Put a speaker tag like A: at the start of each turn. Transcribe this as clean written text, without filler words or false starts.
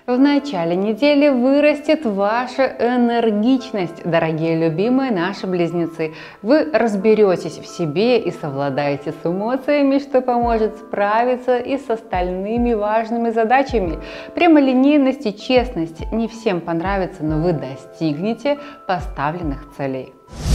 A: В начале недели вырастет ваша энергичность, дорогие любимые наши близнецы. Вы разберетесь в себе и совладаете с эмоциями, что поможет справиться и с остальными важными задачами. Прямолинейность и честность не всем понравится, но вы достигнете поставленных целей.